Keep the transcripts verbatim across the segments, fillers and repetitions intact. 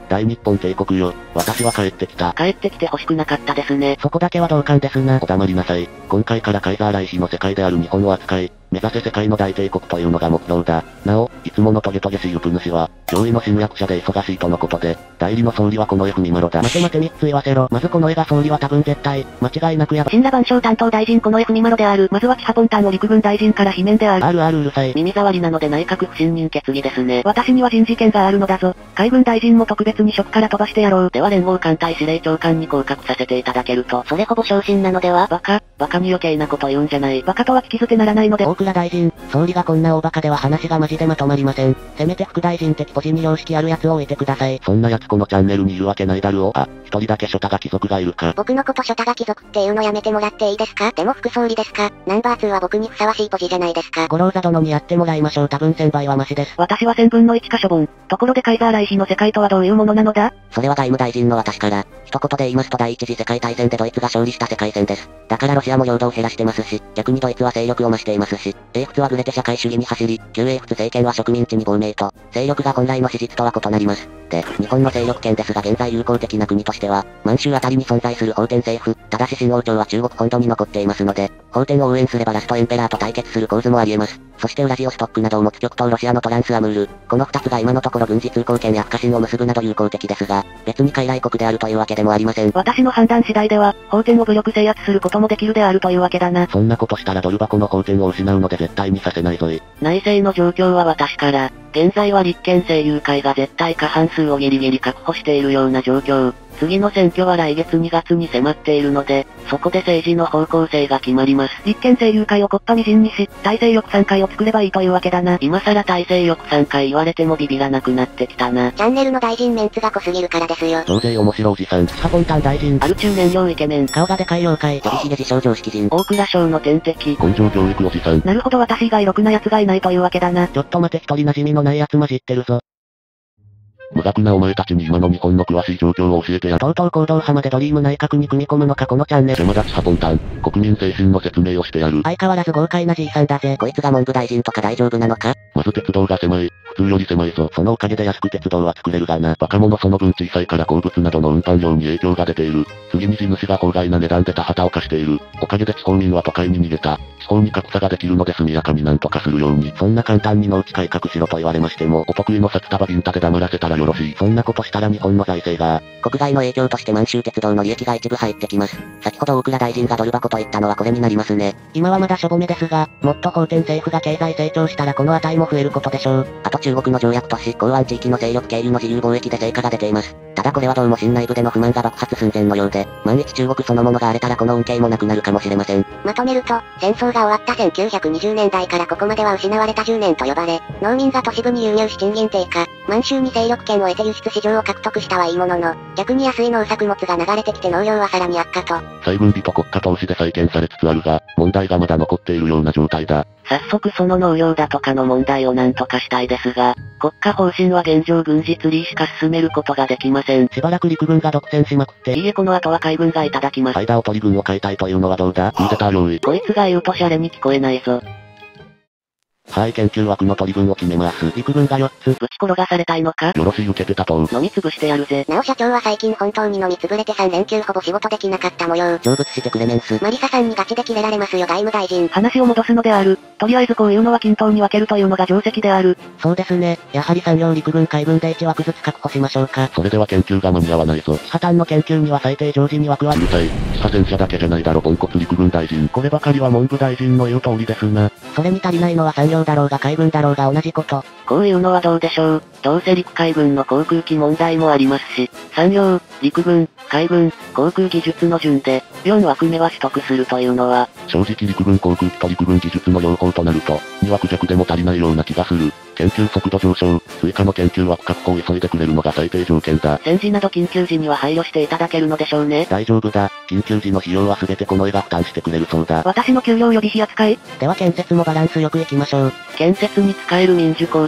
大日本帝国よ。私は帰ってきた。 帰ってきて欲しくなかったですね。 そこだけは同感ですな。 お黙りなさい。今回からカイザー来妃の世界である日本を扱い、目指せ世界の大帝国というのが目標だ。なお、いつものトゲトゲしいウプ主は、上位の侵略者で忙しいとのことで、代理の総理はこの F ミマロだ。 待て待てみっつ言わせろ。まずこの絵が総理は多分絶対、間違いなくやば。 神羅万象担当大臣この F ミマロである。まずはキハポンタンを陸軍大臣から罷免である。 あるあるうるさい。 耳障りなので内閣不信任決議ですね。私には人事権があるのだぞ。海軍大臣も特別に職から飛ばしてやろう。では連合艦隊司令長官に降格させていただけると。それほぼ昇進なのでは？バカ、バカに余計なこと言うんじゃない。バカとは聞き捨てならないので。 大倉大臣、総理がこんな大バカでは話がマジでまとまりません。せめて副大臣的ポジに良識あるやつを置いてください。 そんなやつこのチャンネルにいるわけないだろう。あ、一人だけショタが貴族がいるか。 僕のことショタが貴族っていうのやめてもらっていいですか？でも副総理ですか？ナンバーツーは僕にふさわしいポジじゃないですか。 五郎座殿にやってもらいましょう。多分せんばいはマシです。 私はせんぶんのいちか処分。ところでカイザー来妃の世界とはどういうものなのだ？ それは外務大臣の私から、一言で言いますと第一次世界大戦でドイツが勝利した世界戦です。だからロシアも領土を減らしてますし、逆にドイツは勢力を増していますし、英仏はグレて社会主義に走り、旧英仏政権は植民地に亡命と、勢力が本来の史実とは異なります。で、日本の勢力圏ですが現在友好的な国としては、満州あたりに存在する奉天政府、ただし新王朝は中国本土に残っていますので、奉天を応援すればラストエンペラーと対決する構図もあり得ます。そしてウラジオストックなどを持つ極東ロシアのトランスアムール、この二つが今のところ軍事通行権や不可侵を結ぶなど友好的ですが、別に傀儡国であるというわけでもありません。 私の判断次第では、奉天を武力制圧することもできるであるというわけだな。 そんなことしたらドル箱の奉天を失うので絶対にさせないぞい。 内政の状況は私から、現在は立憲政友会が絶対過半数をギリギリ確保しているような状況。次の選挙は来月にがつに迫っているので、そこで政治の方向性が決まります。立憲政友会をこっぱみじんにし、大勢力さんかいを作ればいいというわけだな。今更大勢力さんかい言われてもビビらなくなってきたな。 チャンネルの大臣メンツが濃すぎるからですよ。 増税面白おじさん。 キハポンタン大臣。 アル中年量イケメン。 顔がでかい妖怪。 飛びひげ自称常識人。 大蔵省の天敵。 根性教育おじさん。 なるほど私以外ろくな奴がいないというわけだな。 ちょっと待て一人馴染みのない奴混じってるぞ。 無学なお前たちに今の日本の詳しい状況を教えてやる。 とうとう行動派までドリーム内閣に組み込むのかこのチャンネル。 山田キハポンタン、国民精神の説明をしてやる。 相変わらず豪快なじいさんだぜ。 こいつが文部大臣とか大丈夫なのか？ まず鉄道が狭い。普通より狭いぞ。そのおかげで安く鉄道は作れるがな。バカ者その分小さいから鉱物などの運搬量に影響が出ている。次に地主が法外な値段で田畑を貸している。おかげで地方民は都会に逃げた。地方に格差ができるので速やかになんとかするように。そんな簡単に農地改革しろと言われましても、お得意の札束ビンタで黙らせたらよろしい。そんなことしたら日本の財政が、 国外の影響として満州鉄道の利益が一部入ってきます。先ほど大倉大臣がドル箱と言ったのはこれになりますね。 今はまだしょぼめですが、もっと奉天政府が経済成長したらこの値も増えることでしょう。 あと中国の条約都市、港湾地域の勢力経由の自由貿易で成果が出ています。ただこれはどうも新内部での不満が爆発寸前のようで、万一中国そのものが荒れたらこの恩恵もなくなるかもしれません。まとめると、戦争が終わったせんきゅうひゃくにじゅうねんだいからここまでは失われたじゅうねんと呼ばれ、農民が都市部に輸入し賃金低下、満州に勢力圏を得て輸出市場を獲得したはいいものの、逆に安い農作物が流れてきて農業はさらに悪化と。 再分離と国家投資で再建されつつあるが、問題がまだ残っているような状態だ。 早速その農業だとかの問題を何とかしたいですが、国家方針は現状軍事ツリーしか進めることができません。 しばらく陸軍が独占しまくって。 いいえこの後は海軍がいただきます。 間を取り軍を変えたいというのはどうだ？クーデター用意。 こいつが言うとシャレに聞こえないぞ。 はい、研究枠の取り分を決めます。 陸軍がよっつ。 ぶち転がされたいのか？ よろしい受けてたと。 飲みつぶしてやるぜ。 なお社長は最近本当に飲みつぶれてさんれんきゅうほぼ仕事できなかった模様。成仏してくれメンス。マリサさんにガチでキレられますよ外務大臣。 話を戻すのである。とりあえずこういうのは均等に分けるというのが定石である。 そうですね。やはり産業陸軍海軍でいち枠ずつ確保しましょうか。 それでは研究が間に合わないぞ。 破綻の研究には最低常時に枠は。 うるさい。地下戦車だけじゃないだろポンコツ陸軍大臣。こればかりは文部大臣の言う通りですな。 それに足りないのは産業だろうが海軍だろうが同じこと。 こういうのはどうでしょう。どうせ陸海軍の航空機問題もありますし、産業、陸軍、海軍、航空技術の順で、よん枠目は取得するというのは、 正直陸軍航空機と陸軍技術の両方となると、に枠弱でも足りないような気がする。研究速度上昇、追加の研究枠確保を急いでくれるのが最低条件だ。 戦時など緊急時には配慮していただけるのでしょうね。 大丈夫だ。緊急時の費用は全てこの絵が負担してくれるそうだ。 私の給料予備費扱い。 では建設もバランスよくいきましょう。 建設に使える民需工場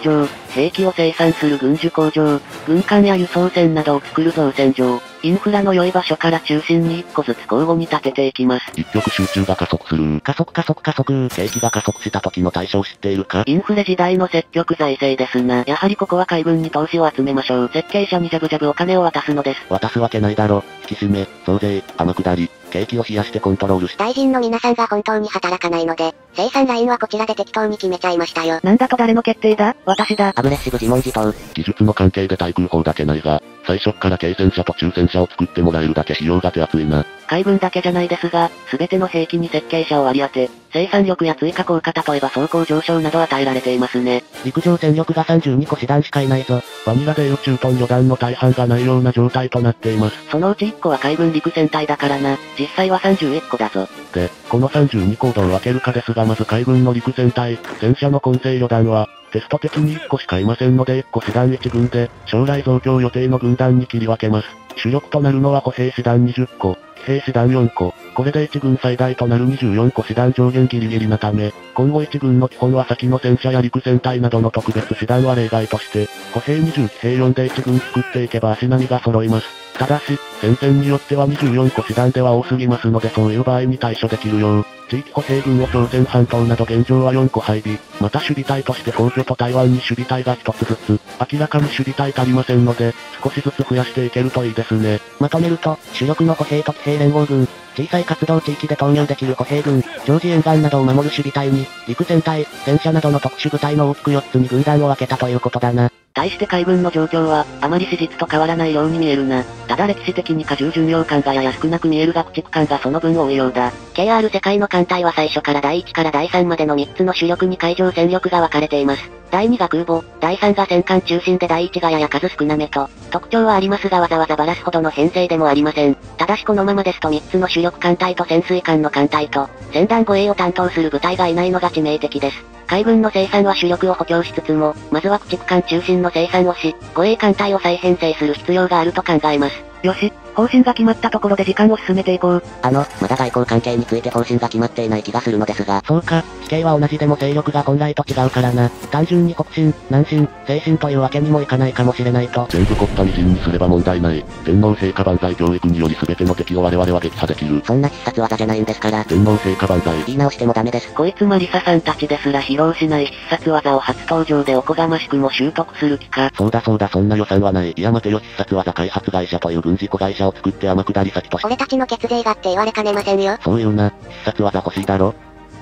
場、兵器を生産する軍需工場、軍艦や輸送船などを作る造船場、インフラの良い場所から中心にいっこずつ交互に立てていきます。 一極集中が加速する。 加速加速加速。 景気が加速した時の対処を知っているか？ インフレ時代の積極財政ですな。やはりここは海軍に投資を集めましょう。設計者にジャブジャブお金を渡すのです。 渡すわけないだろ。引き締め、増税、天下り、景気を冷やしてコントロールし。 大臣の皆さんが本当に働かないので、生産ラインはこちらで適当に決めちゃいましたよ。 なんだと誰の決定だ？私だ。 アグレッシブ自問自答。 技術の関係で対空砲だけないが、最初っから軽戦車と中戦車を作ってもらえるだけ費用が手厚いな。 海軍だけじゃないですが、すべての兵器に設計者を割り当て、生産力や追加効果例えば装甲上昇など与えられていますね。 陸上戦力がさんじゅうにこ師団しかいないぞ。 バニラでいう駐屯旅団の大半がないような状態となっています。 そのうちいっこは海軍陸戦隊だからな。実際はさんじゅういっこだぞ。 で、このさんじゅうにこをどう分けるかですがまず海軍の陸戦隊、戦車の混成旅団は、テスト的にいっこしかいませんのでいっこ師団いち軍で、将来増強予定の軍団に切り分けます。主力となるのは歩兵師団にじゅっこ、騎兵師団よんこ、これでいち軍最大となるにじゅうよんこ師団上限ギリギリなため、今後いち軍の基本は先の戦車や陸戦隊などの特別師団は例外として、歩兵にじゅう騎兵よんでいち軍作っていけば足並みが揃います。ただし、戦線によってはにじゅうよんこ師団では多すぎますのでそういう場合に対処できるよう、地域歩兵軍を朝鮮半島など現状はよんこ配備、また守備隊として皇居と台湾に守備隊がひとつずつ、明らかに守備隊足りませんので、少しずつ増やしていけるといいですね。 まとめると、主力の歩兵と騎兵連合軍、小さい活動地域で投入できる歩兵軍、ジョージ沿岸などを守る守備隊に、陸戦隊、戦車などの特殊部隊の大きくよっつに軍団を分けたということだな。 対して海軍の状況は、あまり史実と変わらないように見えるな。ただ歴史的に荷重巡洋艦がやや少なく見えるが駆逐艦がその分多いようだ。 ケーアール 世界の艦隊は最初からだいいちからだいさんまでのみっつの主力に海上戦力が分かれています。だいにが空母、だいさんが戦艦中心でだいいちがやや数少なめと、特徴はありますがわざわざばらすほどの編成でもありません。ただしこのままですとみっつの主力艦隊と潜水艦の艦隊と、船団護衛を担当する部隊がいないのが致命的です。海軍の生産は主力を補強しつつも、まずは駆逐艦中心の生産をし、護衛艦隊を再編成する必要があると考えます。 よし、方針が決まったところで時間を進めていこう。 あの、まだ外交関係について方針が決まっていない気がするのですが。 そうか、地形は同じでも勢力が本来と違うからな。単純に北進、南進、西進というわけにもいかないかもしれないと。 全部国家に陣にすれば問題ない。天皇陛下万歳教育により全ての敵を我々は撃破できる。 そんな必殺技じゃないんですから。 天皇陛下万歳。 言い直してもダメです。 こいつマリサさんたちですら披露しない必殺技を初登場でおこがましくも習得する気か。 そうだそうだそんな予算はない。いや待てよ必殺技開発会社という軍事子会社を作って天下り先として。 俺たちの血税がって言われかねませんよ。 そういうな、必殺技欲しいだろ。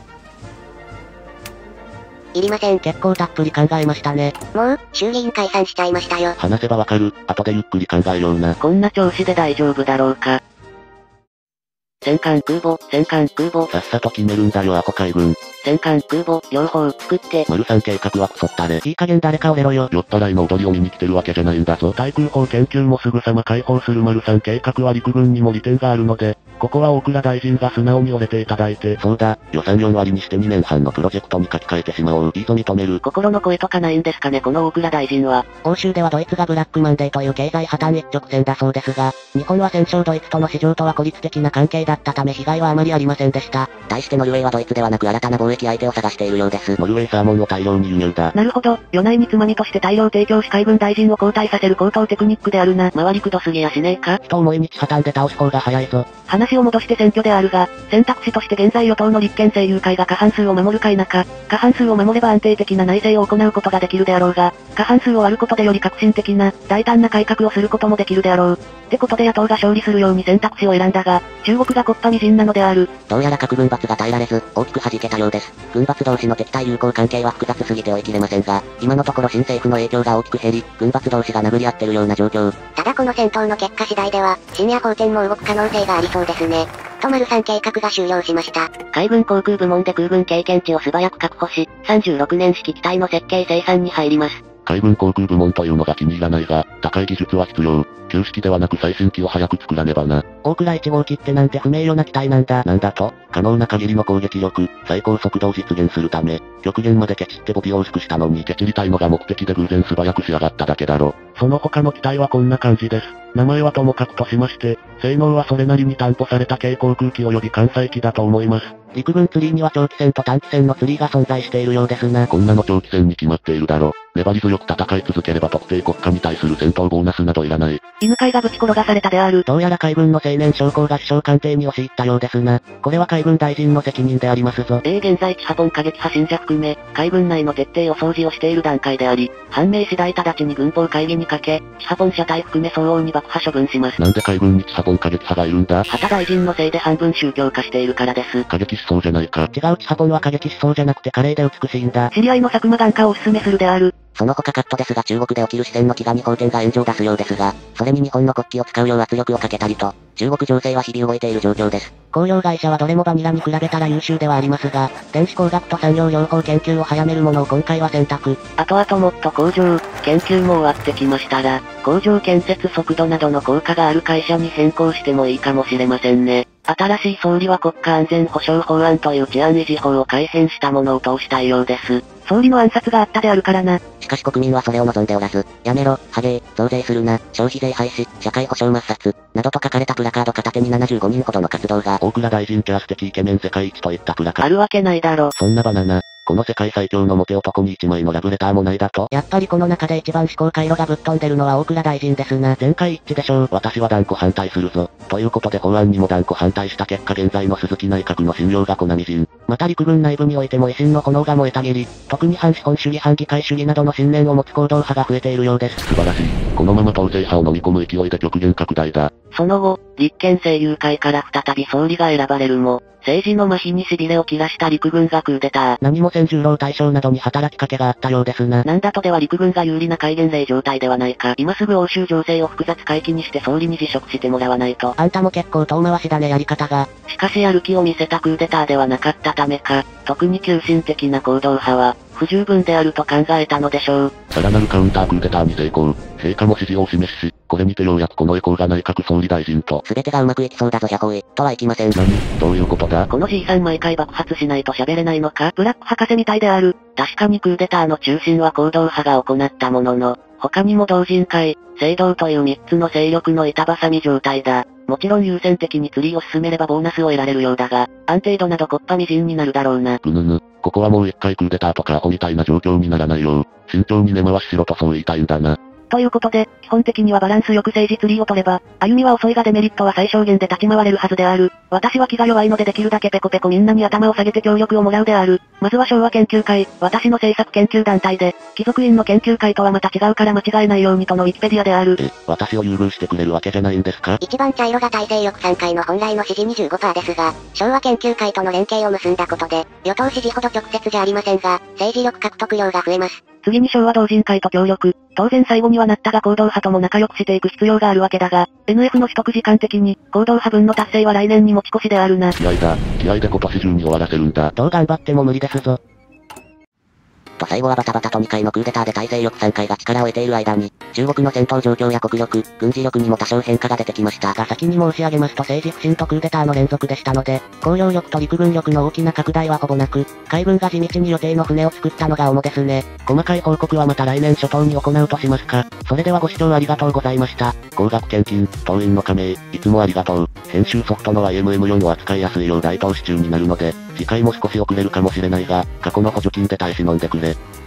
いりません。 結構たっぷり考えましたね。 もう、衆議院解散しちゃいましたよ。 話せばわかる。後でゆっくり考えような。 こんな調子で大丈夫だろうか。戦艦空母、戦艦空母。 さっさと決めるんだよアホ海軍。 戦艦空母、両方作って。 丸三計画はクソったれ。 いい加減誰かを出ろよ。 酔っ払いの踊りを見に来てるわけじゃないんだぞ。対空砲研究もすぐさま開放する丸三計画は陸軍にも利点があるので、ここは大倉大臣が素直に折れていただいて。そうだ、予算よん割にしてにねんはんのプロジェクトに書き換えてしまおう。いいぞ認める。 心の声とかないんですかねこの大倉大臣は。 欧州ではドイツがブラックマンデーという経済破綻一直線だそうですが、日本は戦勝ドイツとの市場とは孤立的な関係だったため被害はあまりありませんでした。 対してノルウェーはドイツではなく新たな貿易相手を探しているようです。 ノルウェーサーモンを大量に輸入だ。 なるほど、余内につまみとして大量提供し海軍大臣を交代させる高等テクニックであるな。回りくどすぎやしねえか。 人思い道破綻で倒す方が早いぞ。 話を戻して選挙であるが、選択肢として現在与党の立憲政友会が過半数を守るか否か、過半数を守れば安定的な内政を行うことができるであろうが、過半数を割ることでより革新的な、大胆な改革をすることもできるであろう。ってことで野党が勝利するように選択肢を選んだが、中国が木っ端みじんなのである。 どうやら核軍閥が耐えられず、大きく弾けたようです。軍閥同士の敵対友好関係は複雑すぎて追い切れませんが、今のところ新政府の影響が大きく減り、軍閥同士が殴り合ってるような状況。 ただこの戦闘の結果次第では、深夜法廷も動く可能性がありそうですね。と丸さん計画が終了しました。 海軍航空部門で空軍経験値を素早く確保し、さんじゅうろくねん式機体の設計生産に入ります。 海軍航空部門というのが気に入らないが、高い技術は必要。旧式ではなく最新機を早く作らねばな。 大倉いち号機ってなんて不名誉な機体なんだ。 なんだと、可能な限りの攻撃力、最高速度を実現するため、極限までケチってボディを薄くしたのにケチりたいのが目的で偶然素早く仕上がっただけだろ。その他の機体はこんな感じです。名前はともかくとしまして、 性能はそれなりに担保された軽航空機及び艦載機だと思います。 陸軍ツリーには長期戦と短期戦のツリーが存在しているようですな。 こんなの長期戦に決まっているだろ。粘り強く戦い続ければ特定国家に対する戦闘ボーナスなどいらない。 犬飼がぶち転がされたである。 どうやら海軍の青年将校が首相官邸に押し入ったようですな。これは海軍大臣の責任でありますぞ。 米現在地ハポン過激派信者含め、海軍内の徹底を掃除をしている段階であり、判明次第直ちに軍法会議にかけ、地ハポン車体含め相応に爆破処分します。 なんで海軍に地ハポン過激派がいるんだ？ 畑大臣のせいで半分宗教化しているからです。 過激思想じゃないか。 違う、地ハポンは過激思想じゃなくて華麗で美しいんだ。 知り合いの佐久間眼科をおすすめするである。 その他カットですが中国で起きる四川の飢餓に法典が炎上を出すようですが、それに日本の国旗を使うよう圧力をかけたりと、中国情勢は日々動いている状況です。 工業会社はどれもバニラに比べたら優秀ではありますが、電子工学と産業両方研究を早めるものを今回は選択。 後々もっと工場、研究も終わってきましたら、工場建設速度などの効果がある会社に変更してもいいかもしれませんね。新しい総理は国家安全保障法案という治安維持法を改変したものを通したいようです。総理の暗殺があったであるからな。 しかし国民はそれを望んでおらず、やめろ、ハゲー、増税するな、消費税廃止、社会保障抹殺、などと書かれたプラカード片手にななじゅうごにんほどの活動が、 大倉大臣キャラ素敵イケメン世界一といったプラカード。 あるわけないだろ。 そんなバナナ。この世界最強のモテ男に一枚のラブレターもないだと？ やっぱりこの中で一番思考回路がぶっ飛んでるのは大倉大臣ですな。全会一致でしょう。 私は断固反対するぞ。ということで法案にも断固反対した結果現在の鈴木内閣の信用が粉みじん。 また陸軍内部においても維新の炎が燃えたぎり、特に反資本主義反議会主義などの信念を持つ行動派が増えているようです。 素晴らしい。このまま統制派を飲み込む勢いで極限拡大だ。 その後、立憲政友会から再び総理が選ばれるも、政治の麻痺に痺れを切らした陸軍がクーデター。 何も先十郎大将などに働きかけがあったようですな。 なんだとでは陸軍が有利な戒厳令状態ではないか。今すぐ欧州情勢を複雑回帰にして総理に辞職してもらわないと。 あんたも結構遠回しだねやり方が。 しかしやる気を見せたクーデターではなかったためか、特に急進的な行動派は、不十分であると考えたのでしょう。 さらなるカウンタークーデターに成功。陛下も支持をお示しし、これにてようやくこの意向が内閣総理大臣と。 すべてがうまくいきそうだぞヤホーイ、とはいきません。 何？どういうことだ？ この ジーさん 毎回爆発しないと喋れないのか？ブラック博士みたいである。確かにクーデターの中心は行動派が行ったものの、他にも同人会、政道というみっつの勢力の板挟み状態だ。もちろん優先的に釣りを進めればボーナスを得られるようだが、安定度などこっぱみじんになるだろうな。 ぐぬぬ。ここはもう一回クーデターとかアホみたいな状況にならないよう、慎重に根回ししろとそう言いたいんだな。 ということで、基本的にはバランスよく政治釣りを取れば、歩みは遅いがデメリットは最小限で立ち回れるはずである。私は気が弱いのでできるだけペコペコみんなに頭を下げて協力をもらうである。まずは昭和研究会、私の政策研究団体で、貴族院の研究会とはまた違うから間違えないようにとのウィキペディアである。 え、私を優遇してくれるわけじゃないんですか？ 一番茶色が大勢力さんかいの本来の支持 にじゅうごパーセント ですが、昭和研究会との連携を結んだことで、与党支持ほど直接じゃありませんが、政治力獲得量が増えます。 次に昭和同人会と協力。当然最後にはなったが行動派とも仲良くしていく必要があるわけだが、エヌエフ の取得時間的に、行動派分の達成は来年に持ち越しであるな。 気合だ。気合で今年中に終わらせるんだ。 どう頑張っても無理ですぞ。 と最後はバタバタとにかいのクーデターで大勢力さんかいが力を得ている間に、中国の戦闘状況や国力、軍事力にも多少変化が出てきました。 が先に申し上げますと政治不信とクーデターの連続でしたので、公領力と陸軍力の大きな拡大はほぼなく、海軍が地道に予定の船を作ったのが主ですね。細かい報告はまた来年初頭に行うとしますか。それではご視聴ありがとうございました。高額献金、党員の加盟、いつもありがとう。編集ソフトの ワイエムエムフォー を扱いやすいよう大投資中になるので、次回も少し遅れるかもしれないが、過去の補助金で耐え忍んでくれ。